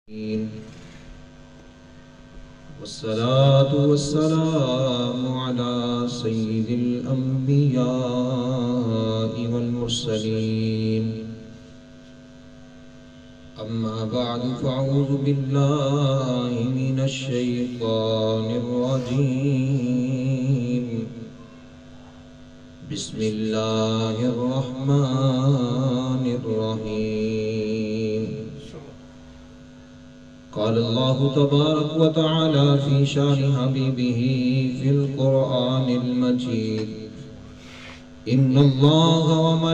والصلاة والسلام على سيد الأنبياء والمرسلين أما بعد فأعوذ بالله من الشيطان الرجيم بسم الله الرحمن الرحيم قال الله تبارك وتعالى في شان حبيبه في القرآن المجيد إن الله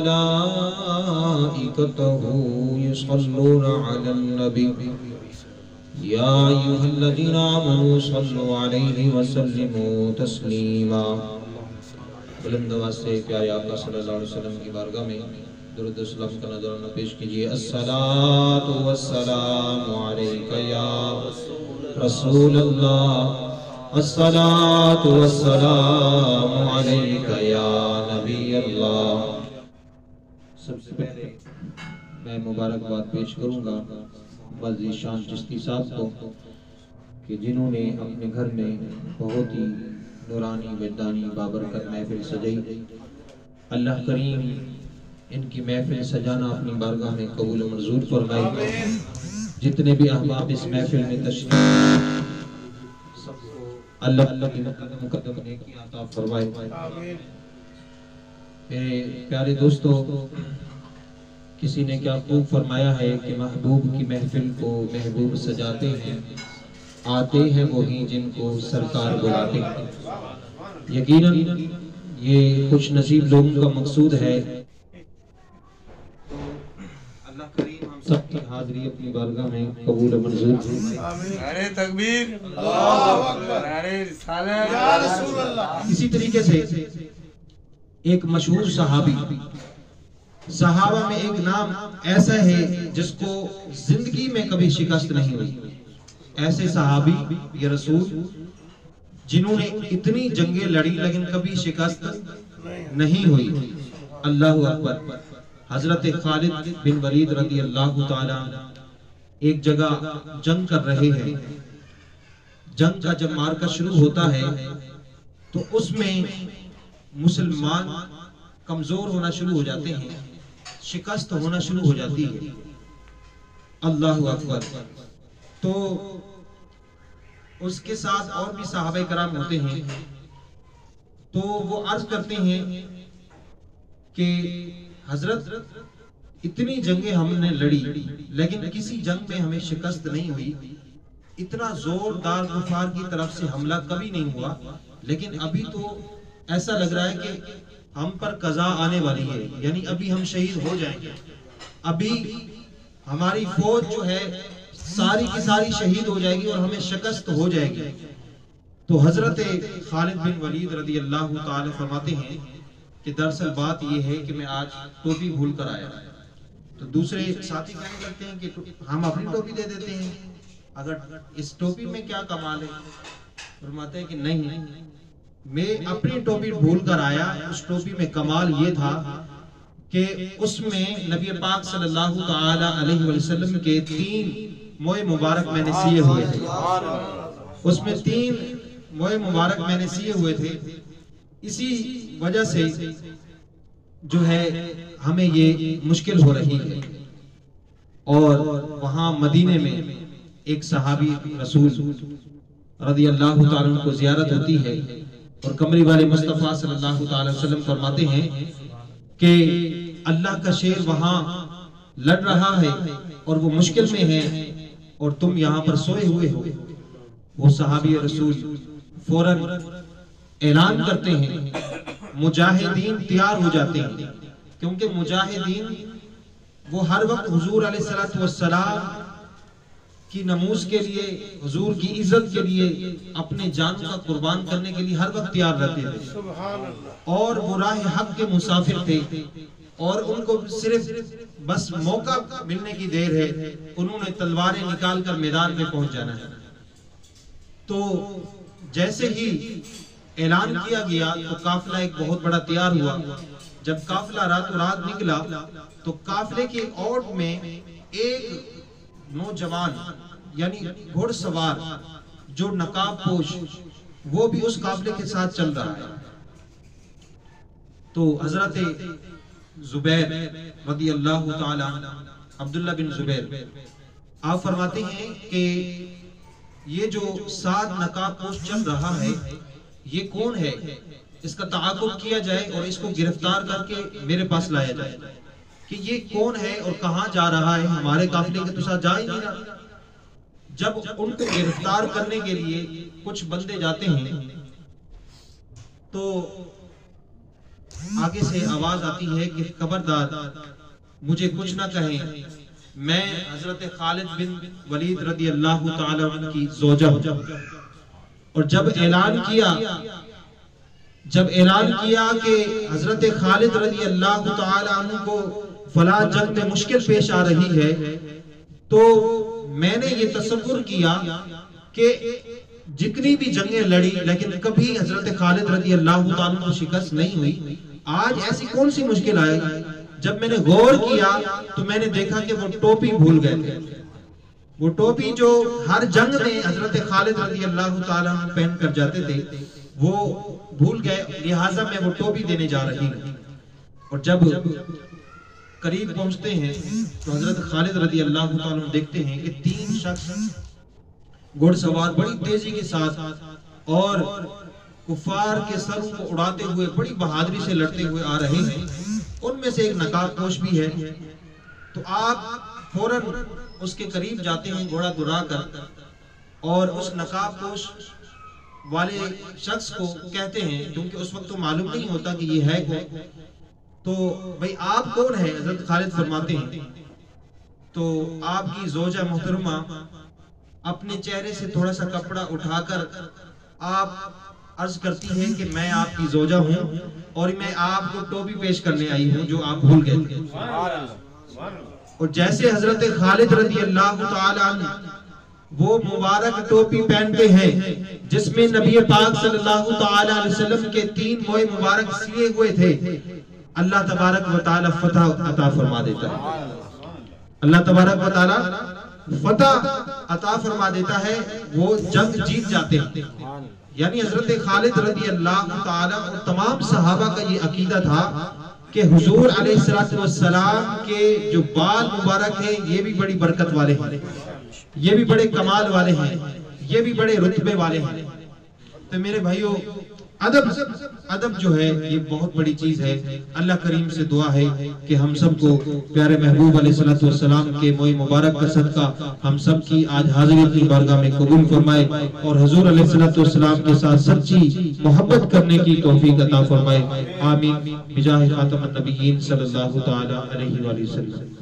وملائكته يصلون على النبي يا أيها الذين آمنوا صلوا عليه وسلموا تسليما بلند واسطے پیارے آقا صلی اللہ علیہ وسلم کی بارگاہ میں درود و سلام کا نذرانہ پیش کیجئے الصلاۃ والسلام علیک یا رسول اللہ الصلاۃ والسلام علیک یا نبی اللہ۔ سب سے پہلے میں مبارکباد پیش کروں گا معزز شان چشتی صاحب کو کہ جنہوں نے اپنے گھر میں بہت ہی نورانی وجدانی بابرکت محفل سجائی۔ اللہ کریم ان کی محفل سجانا اپنی بارگاہ میں قبول و منظور فرمائے۔ جتنے بھی احباب اس محفل میں تشریف سب کو اللہ کی مقدم نیکی عطا فرمائے۔ میرے پیارے دوستو، کسی نے کیا خوب فرمایا ہے کہ محبوب کی محفل کو محبوب سجاتے ہیں، آتے ہیں وہی جن کو سرکار بلاتے ہیں۔ یقیناً یہ خوش نصیب لوگوں کا مقصود ہے۔ اللہ کریم ہم سب کی حاضری اپنی بارگاہ میں قبول و منظور فرمائے۔ نعرہ تکبیر، اللہ اکبر، نعرہ رسالت، یا رسول اللہ۔ اسی طریقے سے ایک مشہور صحابہ میں ایک نام ایسا ہے جس کو زندگی میں کبھی شکست نہیں ہوئی۔ ایسے صحابی یا رسول جنہوں نے اتنی جنگیں لڑی لیکن کبھی شکست نہیں ہوئی۔ اللہ اکبر۔ حضرت خالد بن ولید رضی اللہ تعالی ایک جگہ جنگ کر رہے ہیں۔ جنگ کا جب معرکہ شروع ہوتا ہے تو اس میں مسلمان کمزور ہونا شروع ہو جاتے ہیں، شکست ہونا شروع ہو جاتی ہے۔ اللہ اکبر۔ تو اس کے ساتھ اور بھی صحابہ کرام ہوتے ہیں، تو وہ عرض کرتے ہیں کہ حضرت اتنی جنگیں ہم نے لڑی لیکن کسی جنگ میں ہمیں شکست نہیں ہوئی، اتنا زوردار کفار کی طرف سے حملہ کبھی نہیں ہوا، لیکن ابھی تو ایسا لگ رہا ہے کہ ہم پر قضا آنے والی ہے، یعنی ابھی ہم شہید ہو جائیں گے، ابھی ہماری فوج جو ہے ساری کی ساری شہید ہو جائے گی اور ہمیں شکست ہو جائے گی۔ تو حضرت خالد بن ولید رضی اللہ تعالی فرماتے ہیں کہ دراصل بات یہ ہے کہ میں آج ٹوپی بھول کر آیا۔ تو دوسرے ساتھی کہنے لگتے ہیں کہ ہم اپنی ٹوپی دے دیتے ہیں، اگر اس ٹوپی میں کیا کمال ہے؟ فرماتے ہیں کہ نہیں، میں اپنی ٹوپی بھول کر آیا، اس ٹوپی میں کمال یہ تھا کہ اس میں نبی پاک صلی اللہ تعالی علیہ وسلم کے 3 موئے مبارک میں نے سیے ہوئے تھے، اس میں 3 موئے مبارک میں نے سیے ہوئے تھے۔ اسی وجہ سے جو ہے ہمیں یہ مشکل ہو رہی ہے۔ اور وہاں مدینے میں ایک صحابی رسول رضی اللہ تعالیٰ عنہ کو زیارت ہوتی ہے اور کمری والے مصطفیٰ صلی اللہ تعالی وسلم فرماتے ہیں کہ اللہ کا شیر وہاں لڑ رہا ہے اور وہ مشکل میں ہے اور تم یہاں پر سوئے ہوئے ہو۔ وہ صحابی رسول فوراً اعلان کرتے ہیں، مجاہدین تیار ہو جاتے ہیں، کیونکہ مجاہدین وہ ہر وقت حضور علیہ السلام کی نموز کے لیے، حضور کی عزت کے لیے اپنے جان کا قربان کرنے کے لیے ہر وقت تیار رہتے تھے، اور وہ راہ حق کے مسافر تھے اور ان کو صرف بس موقع ملنے کی دیر ہے، انہوں نے تلواریں نکال کر میدان میں پہنچ جانا ہے۔ تو جیسے ہی اعلان کیا گیا تو قافلہ ایک بہت بڑا تیار ہوا۔ جب قافلہ رات نکلا تو قافلے کے اوٹ میں ایک نوجوان یعنی گھوڑ سوار جو نقاب پوش وہ بھی اس قافلے کے ساتھ چل رہا ہے. تو حضرت زبیر رضی اللہ تعالی عبداللہ بن زبیر آپ فرماتے ہیں کہ یہ جو ساتھ نقاب پوش چل رہا ہے یہ کون ہے، اس کا تعاقب کیا جائے اور اس کو گرفتار کر کے میرے پاس لایا جائے کہ یہ کون ہے اور کہاں جا رہا ہے، ہمارے قافلے کے تو ساتھ جا ہی نہیں رہا. جب ان کو گرفتار کرنے کے لیے کچھ بندے جاتے ہیں تو آگے سے آواز آتی ہے کہ خبردار مجھے کچھ نہ کہیں، میں حضرت خالد بن ولید رضی اللہ تعالی عنہ کی زوجہ ہوں. اور جب اعلان کیا کہ حضرت خالد رضی اللہ تعالی عنہ کو فلاں جنگ میں مشکل پیش آ رہی ہے تو میں نے یہ تصور کیا کہ جتنی بھی جنگیں لڑی لیکن کبھی حضرت خالد رضی اللہ تعالی عنہ کو شکست نہیں ہوئی، آج ایسی کون سی مشکل آئے گی. جب میں نے غور کیا تو میں نے دیکھا کہ وہ ٹوپی بھول گئے تھے، وہ ٹوپی جو ہر جنگ میں حضرت خالد رضی اللہ تعالی عنہ پہن کر جاتے تھے وہ بھول گئے، لہٰذا میں وہ ٹوپی دینے جا رہی ہوں. اور جب قریب پہنچتے ہیں تو حضرت خالد رضی اللہ تعالی عنہ دیکھتے ہیں کہ 3 شخص گھوڑ سوار بڑی تیزی کے ساتھ اور کفار کے سروں کو اڑاتے ہوئے بڑی بہادری سے لڑتے ہوئے آ رہے ہیں. ان میں سے ایک نقاب پوش بھی ہے. تو آپ فوراً اس کے قریب جاتے ہیں گھوڑا گرا کر اور اس نقاب پوش والے شخص کو کہتے ہیں، کیونکہ اس وقت تو معلوم نہیں ہوتا کہ یہ ہے کون، تو بھئی آپ کون ہیں؟ حضرت خالد فرماتے ہیں تو آپ کی زوجہ محترمہ اپنے چہرے سے تھوڑا سا کپڑا اٹھا کر آپ عرض کرتی ہے کہ میں آپ کی زوجہ ہوں اور میں آپ کو ٹوپی پیش کرنے آئی ہوں جو آپ بھول گئے تھے. اور جیسے حضرت خالد رضی اللہ تعالی عنہ وہ مبارک ٹوپی پہنتے ہیں جس میں نبی پاک صلی اللہ تعالی علیہ وسلم کے 3 موئے مبارک سیے ہوئے تھے، اللہ تبارک و تعالی فتح عطا فرما دیتا ہے. اللہ تبارک و تعالی فتح عطا فرما دیتا ہے، وہ جنگ جیت جاتے ہیں. یعنی حضرت خالد رضی اللہ تعالی اور تمام صحابہ کا یہ عقیدہ تھا کہ حضور علیہ السلام کے جو بال مبارک ہیں یہ بھی بڑی برکت والے ہیں، یہ بھی بڑے کمال والے ہیں، یہ بھی بڑے رتبے والے ہیں. تو میرے بھائیوں ادب جو ہے یہ بہت بڑی چیز ہے. اللہ کریم سے دعا ہے کہ ہم سب کو پیارے محبوب علیہ السلام کے موئے مبارک کا صدقہ ہم سب کی آج حاضری کی بارگاہ میں قبول فرمائے اور حضور علیہ السلام کے ساتھ سچی محبت کرنے کی توفیق عطا فرمائے. آمین بجاہ خاتم النبیین صلی اللہ تعالی علیہ وآلہ وسلم.